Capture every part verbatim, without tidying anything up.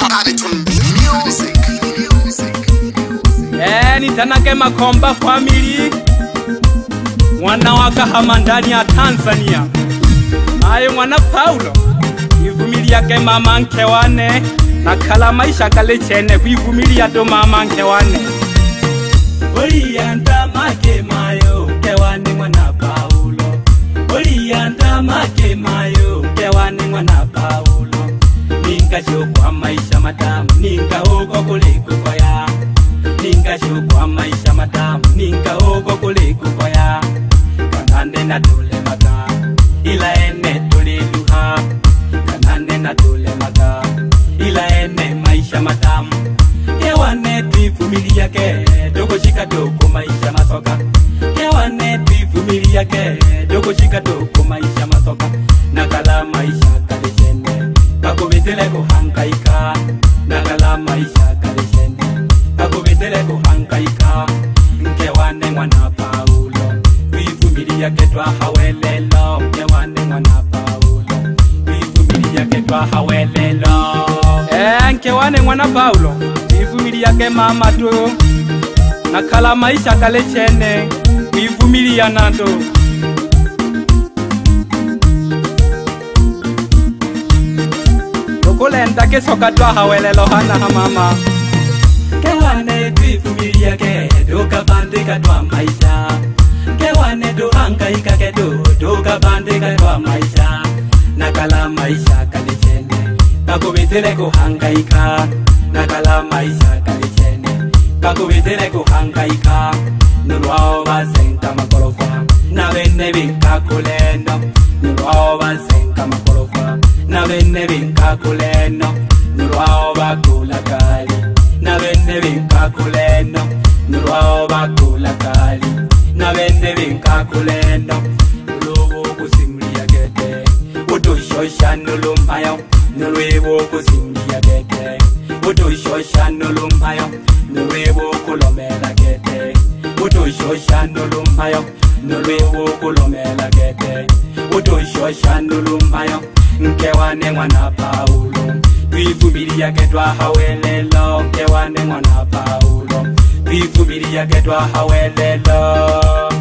Eh, nitanake Makomba family, mwana wa Kahama ndani ya Tanzania. Aye mwana Paulo, ivumilia ke mama nke wane, nakala maisha kale chene kuivumilia do mama nke wane. Olianda make mayo ke wane mwana Paulo. Olianda make mayo ke wane mwana Paulo. Ninga shokwa maisha matamu, ninga huko kuliko kwa ya. Ninga shokwa maisha matamu, ninga huko kuliko kwa ya. Kanande na tule maka, ila ene tule luha. Kanande na tule maka, ila ene maisha matamu. Kewane tuivumilia ke, dogo shika doko maisha masoka. Kewane tuivumilia ke, dogo shika doko maisha masoka. Nakala maisha kalishene, kakubitele kuhangaika. Nakala maisha kalishene, kakubitele kuhangaika. Kewane mwana Paulo, tuivumilia ke twa hawelelo. Kewane mwana Paulo, tuivumilia ke twa hawelelo. Eh, kewane mwana Paulo, tuivumilia ke mama tu. Nakala maisha kale chene, tuivumilia nando. Kulenda ke soka twa hawelelo hana ha mama. Kewane tuivumilia ke, doka bandika twa maisha. Kewane do hangaika ke do, doka bandika twa maisha. Nakala maisha kale chene, kakubitele kuhangaika. Nakala maisha kale chene, kakubitele kuhangaika. Nurwao basenka makolofa, na bene binka kuleno. Nurwao basenka makolofa, na bene binka kuleno. Nurwao bakula kali, na bene binka kuleno. Nurwao bakula kali, na bene binka kuleno. Nulubu kusimlia gete, utushosha nulumpayo. Nulubu kusimlia gete, utushosha nulumpayo. Nulubu kulomela gete, utushosha nulumpayo. Nulubu kulomela gete, utushosha nulumpayo. Kewane mwana Paulo, tuivumilia ke twa hawelelo. Kewane mwana Paulo, tuivumilia ke twa hawelelo.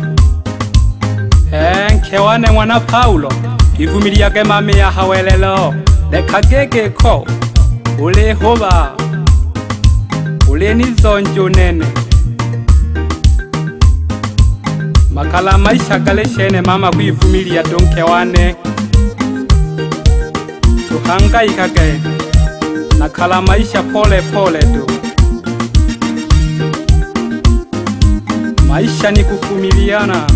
Eh, kewane mwana Paulo, tuivumilia ke mame ya hawelelo. Leka gege ko, ule hoba, ule nizonjo nene. Makala maisha kale shene mama kuivumilia donke wane. Tuhangaika ke, nakala maisha pole pole tu. Maisha ni kuvumiliana.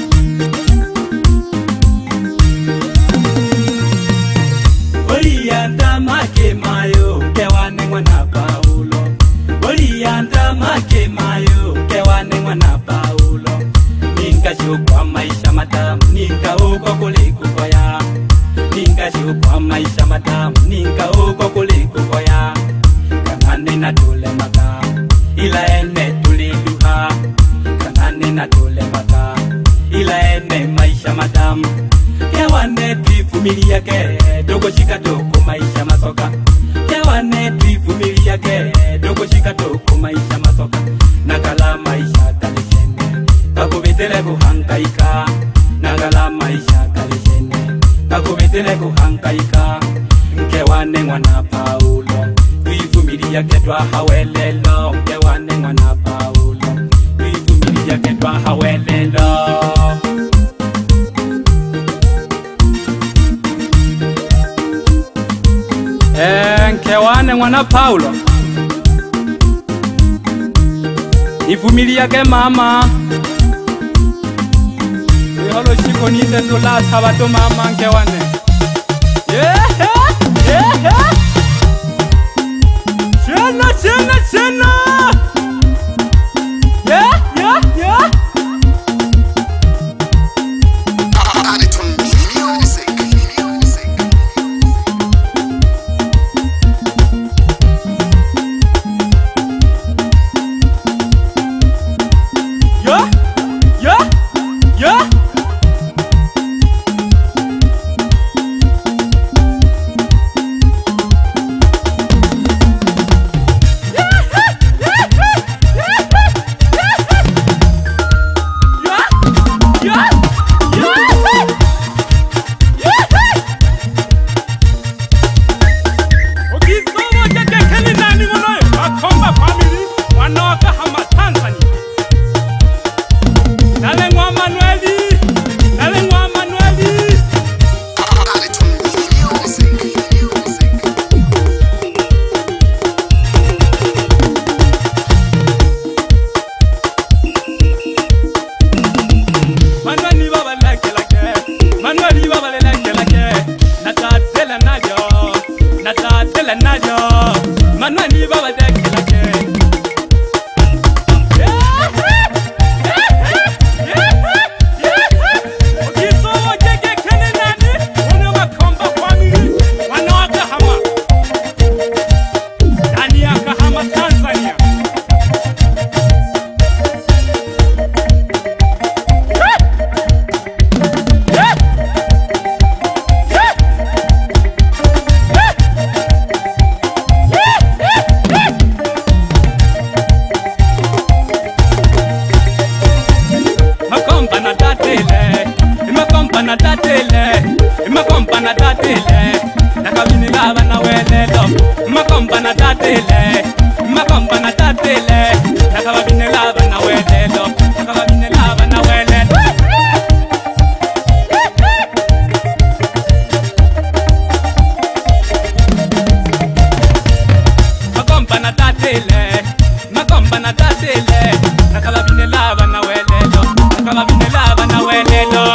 Olianda make mayo, kewane mwana Paulo. Olianda make mayo, kewane mwana Paulo. Ninga shokwa maisha matamu, ninga huko kuliko kwa ya. Ninga shokwa maisha matamu, ninga huko kuliko kwa ya. Kanane na tule maka, ila ene tule luha. Kanane na tule maka, ila ene maisha matamu. Kewane tuivumilia ke, dogo shika doko maisha masoka. Kewane tuivumilia ke, dogo shika doko maisha masoka. Nakala maisha kalishene, kakubitele kuhangaika. Nakala maisha kalishene, kakubitele kuhangaika. Kewane mwana Paulo, tuivumilia ke twa hawelelo. Kewane mwana Paulo, tuivumilia ke twa hawelelo. Eh, kewane mwana Paulo, ivumilia ke mama. Iholo shiko nise tula sabato mama kewane. Yeah, yeah, yeah. Chena, chena, chena. Yeah, yeah, yeah. tele nayo manani baba de kelake na tatele makompa na tatele nakabini lava na welelo makompa na tatele makompa na tatele nakabini lava na welelo nakabini lava na welelo makompa na tatele makompa na tatele nakabini lava na welelo nakabini lava na welelo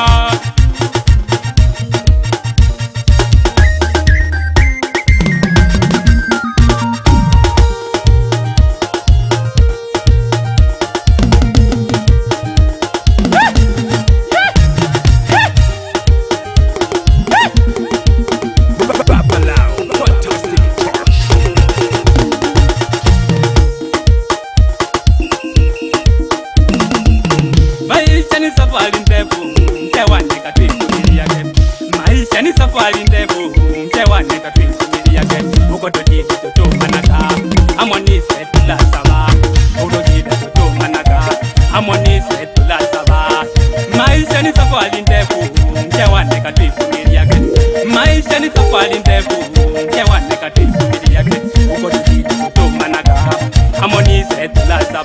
safari ndefu mtewane katwifumili yake maisha ni safari ndefu mtewane katwifumili yake uko dojidi tutumanaka amonise tulasaba udojidi tutumanaka amonise tulasaba maisha ni safari ndefu mtewane katwifumili yake maisha ni safari ndefu mtewane katwifumili yake uko dojidi tutumanaka amonise tulasaba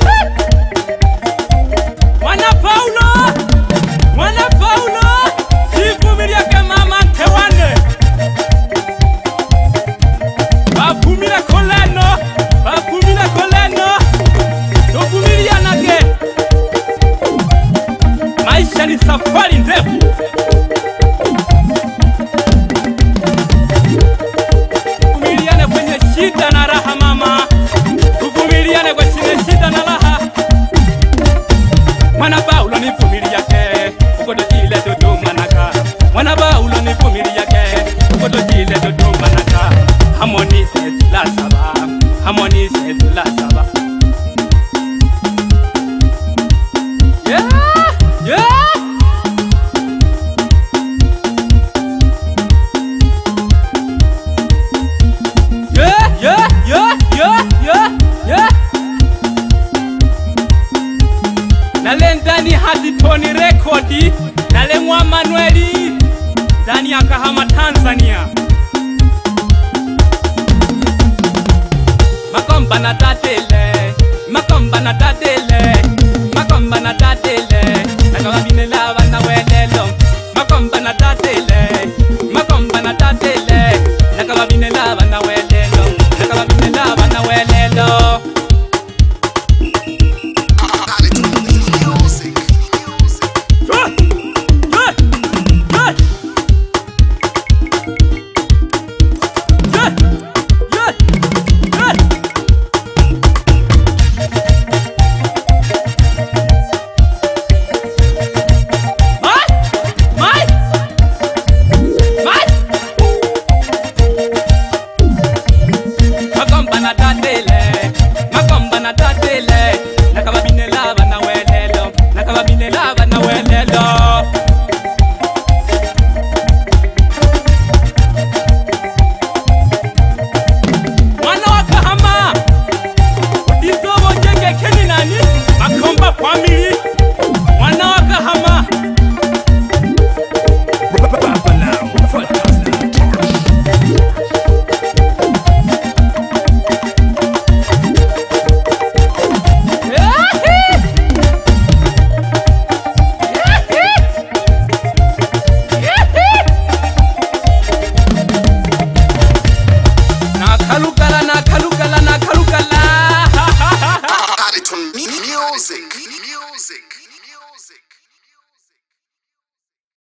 Mwana Paulo, Mwana Paulo, ivumilia ke mama tewane. Bavumila koleno, bavumila koleno, dovumilia nage. Maisha ni safari ndefu. Vumiliane kwenye shida na raha mama, tuvumiliane kwenye shida na raha. Mwana Paulo ni vumilia ke ukodo jile dodo manaka Mwana Paulo ni vumilia ke ukodo jile dodo manaka Harmonise la saba Harmonise la saba Yeah yeah Yeah yeah yeah yeah yeah yeah Nale ndani hadi Tony Rekodi Nale mwa Manueli ndani ya Kahama Tanzania Makomba na tatele Makomba na tatele